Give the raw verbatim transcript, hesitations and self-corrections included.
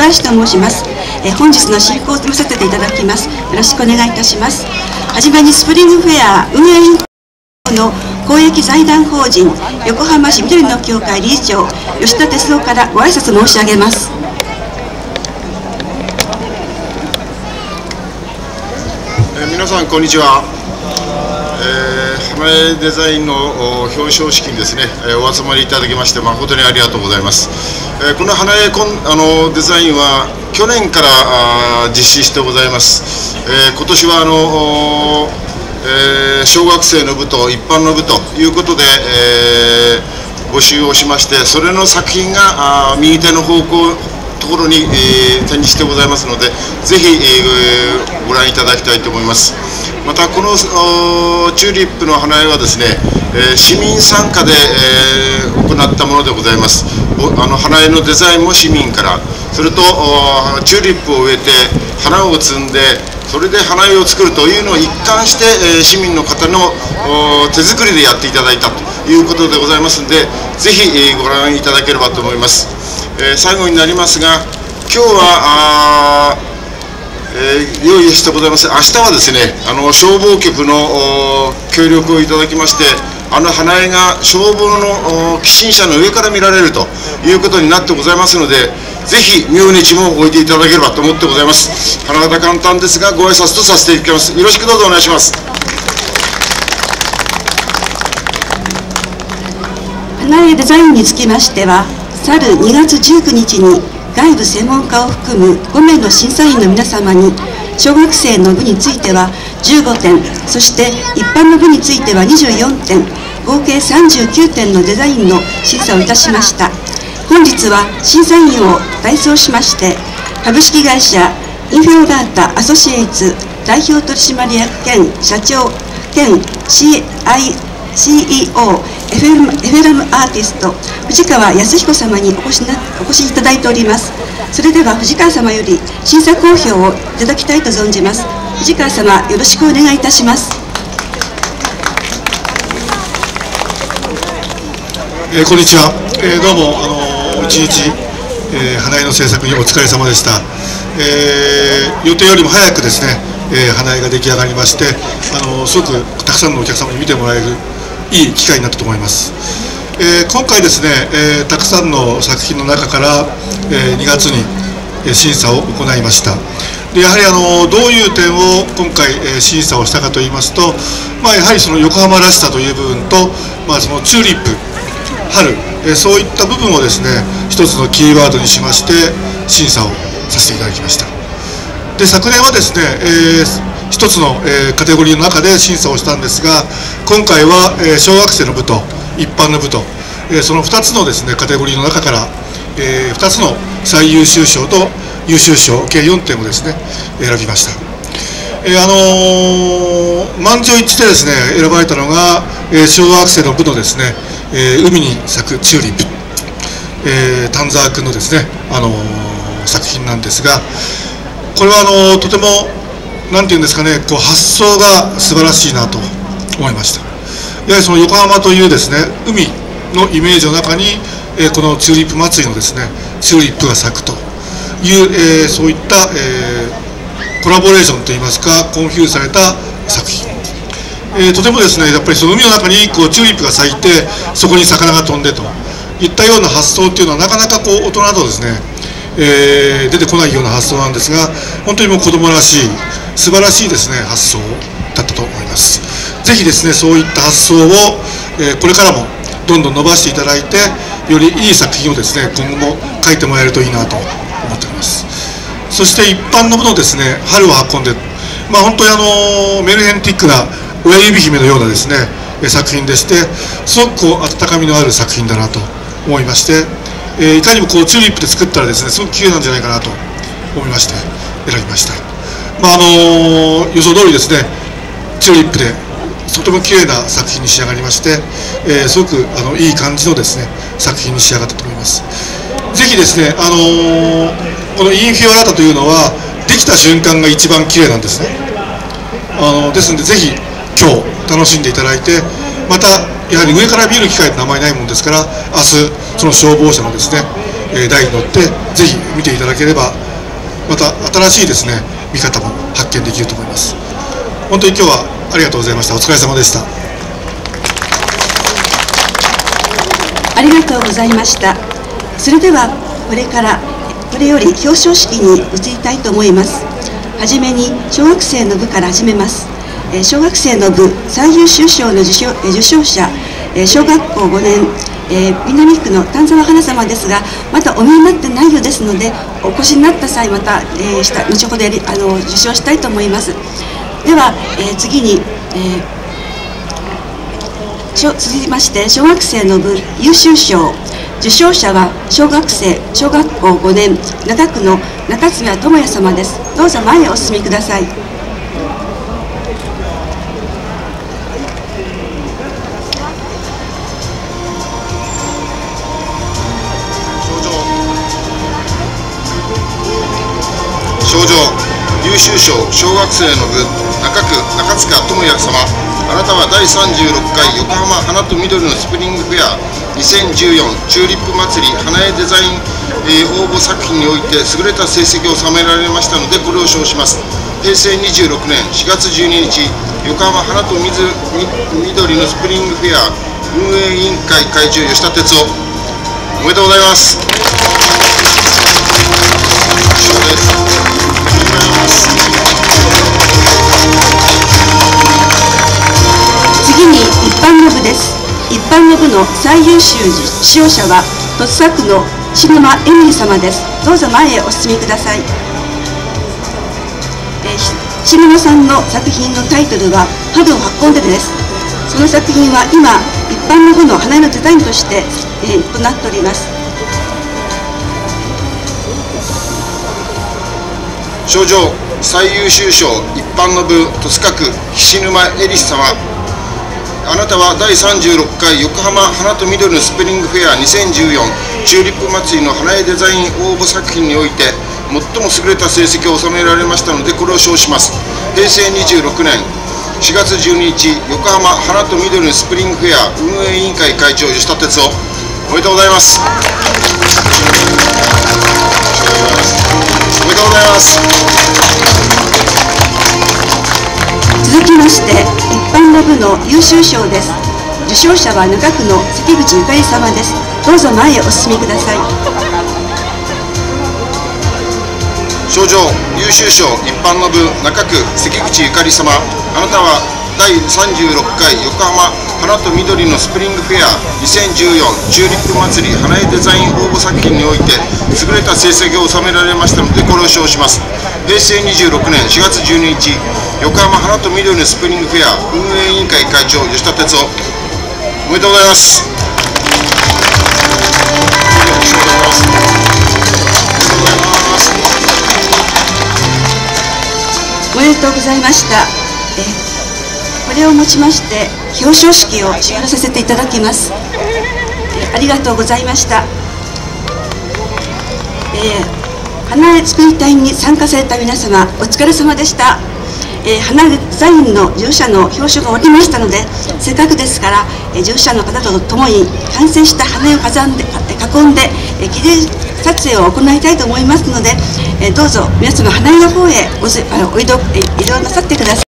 橋と申します。えー、本日の進行を務めさせていただきます。よろしくお願いいたします。はじめにスプリングフェア運営委員会の公益財団法人横浜市緑の協会理事長吉田哲夫からご挨拶申し上げます。 えー、皆さんこんにちは。えー、花絵デザインの表彰式にですね、えー、お集まりいただきまして誠にありがとうございます。えー、この花絵コンあのデザインは去年からあ実施してございます。えー、今年はあの、えー、小学生の部と一般の部ということで、えー、募集をしまして、それの作品があ右手の方向ところに、えー、展示してございますので、ぜひ、えー、ご覧いただきたいと思います。またこのチューリップの花絵はですね、えー、市民参加で、えー、行ったものでございます。あの花絵のデザインも市民から、それとチューリップを植えて花を摘んで、それで花絵を作るというのを一貫して、えー、市民の方の手作りでやっていただいたということでございますので、ぜひ、えー、ご覧いただければと思います。えー、最後になりますが、今日はえー、用意してございます。明日はですね、あの消防局の協力をいただきまして、あの花絵が消防の寄進車の上から見られるということになってございますので、ぜひ明日も置いていただければと思ってございます。花形簡単ですが、ご挨拶とさせていただきます。よろしくどうぞお願いします。 花絵デザインにつきましては、去るにがつじゅうくにちに外部専門家を含むごめいの審査員の皆様に、小学生の部についてはじゅうごてん、そして一般の部についてはにじゅうよんてん、合計さんじゅうきゅうてんのデザインの審査をいたしました。本日は審査員を代表しまして、株式会社インフィオダータアソシエイツ代表取締役兼社長兼 シーアイシーイーオー エフエルエム アーティスト藤川康彦様にお越しなお越しいただいております。それでは藤川様より審査公表をいただきたいと存じます。藤川様、よろしくお願いいたします。 えー、こんにちは。えー、どうもあのー、一日、えー、花絵の制作にお疲れ様でした。えー、予定よりも早くですね、えー、花絵が出来上がりまして、あのー、すごくたくさんのお客様に見てもらえるいい機会になったと思います。えー、今回ですね、えー、たくさんの作品の中から、えー、にがつに審査を行いました。でやはりあのどういう点を今回、えー、審査をしたかといいますと、まあ、やはりその横浜らしさという部分と、まあ、そのチューリップ春、えー、そういった部分をですね一つのキーワードにしまして審査をさせていただきました。で昨年はですね、えー一つの、えー、カテゴリーの中で審査をしたんですが、今回は、えー、小学生の部と一般の部と、えー、そのふたつのですねカテゴリーの中から、えー、ふたつの最優秀賞と優秀賞計よんてんをですね選びました。えー、あのー、満場一致でですね選ばれたのが、えー、小学生の部のですね、えー、海に咲くチューリップ、えー、丹沢君のですね、あのー、作品なんですが、これはあのー、とてもなんていうんですかね、こう発想が素晴らしいなと思いました。やはりその横浜というですね海のイメージの中に、えー、このチューリップ祭りのですねチューリップが咲くという、えー、そういった、えー、コラボレーションといいますかコンフューズされた作品、えー、とてもですねやっぱりその海の中にこうチューリップが咲いてそこに魚が飛んでといったような発想っていうのはなかなかこう大人だとですね、えー、出てこないような発想なんですが、本当にもう子供らしい素晴らしいですね発想だったと思います。ぜひですねそういった発想を、えー、これからもどんどん伸ばしていただいて、よりいい作品をですね今後も描いてもらえるといいなと思っております。そして一般の部のですね春を運んで、まあ本当にあのメルヘンティックな親指姫のようなですね作品でして、すごくこう温かみのある作品だなと思いまして、えー、いかにもこうチューリップで作ったらですねすごく綺麗なんじゃないかなと思いまして選びました。まああのー、予想通りですねチューリップでとても綺麗な作品に仕上がりまして、えー、すごくあのいい感じのですね作品に仕上がったと思います。ぜひですね、あのー、このインフィオラータというのはできた瞬間が一番綺麗なんですね。あのですのでぜひ今日楽しんでいただいて、またやはり上から見る機会ってあまりないもんですから、明日その消防車のですね、 えー、台に乗ってぜひ見ていただければ、また新しいですね見方も発見できると思います。本当に今日はありがとうございました。お疲れ様でした。 ありがとうございました。それではこれからこれより表彰式に移りたいと思います。はじめに小学生の部から始めます。小学生の部最優秀賞の受賞、受賞者、小学校ごねん、えー、南区の丹沢花様ですが、まだお見えになってないようですので、お越しになった際また、えー、した後ほどやりあの受賞したいと思います。では、えー、次に、えー、続きまして小学生の部優秀賞受賞者は小学生小学校ごねん中区の中津谷智也様です。どうぞ前へお進みください。 賞状優秀賞小学生の部中区中塚智也様、あなたはだいさんじゅうろっかい横浜花と緑のスプリングフェアにせんじゅうよんチューリップ祭り花絵デザイン、えー、応募作品において優れた成績を収められましたのでこれを賞します。へいせいにじゅうろくねんしがつじゅうににち横浜花と緑のスプリングフェア運営委員会会長吉田哲夫、おめでとうございます。以上です。 次に一般の部です。一般の部の最優秀受賞者は戸塚区の篠間恵美様です。どうぞ前へお進みください。えー、篠間さんの作品のタイトルは春を運んでです。その作品は今一般の部の花絵のデザインとして、えー、行っております。 賞状最優秀賞一般の部戸塚区菱沼恵里様、あなたはだいさんじゅうろっかい横浜花と緑のスプリングフェアにせんじゅうよんチューリップ祭りの花絵デザイン応募作品において最も優れた成績を収められましたのでこれを賞します。へいせいにじゅうろくねんしがつじゅうににち横浜花と緑のスプリングフェア運営委員会会長吉田哲夫、おめでとうございます。おめでとうございます。 続きまして一般の部の優秀賞です。受賞者は中区の関口ゆかり様です。どうぞ前へお進みください。 賞状優秀賞一般の部中区関口ゆかり様、あなたはだいさんじゅうろっかい横浜花と緑のスプリングフェアにせんじゅうよんチューリップ祭り花絵デザイン応募作品において優れた成績を収められましたのでこれを賞します。へいせいにじゅうろくねんしがつじゅうににち横浜花と緑のスプリングフェア運営委員会会長吉田哲夫、おめでとうございます。 おめでとうございました。えこれをもちまして表彰式を終わらさせていただきます。えありがとうございました。えー、花絵作り隊に参加された皆様お疲れ様でした。えー、花デザインの受賞者の表彰が終わりましたので、せっかくですから、えー、受賞者の方と共に完成した花絵を飾んで囲んで、えー、記念撮影を行いたいと思いますので、えー、どうぞ皆様花絵の方へおずあのお移動、えー、移動なさってください。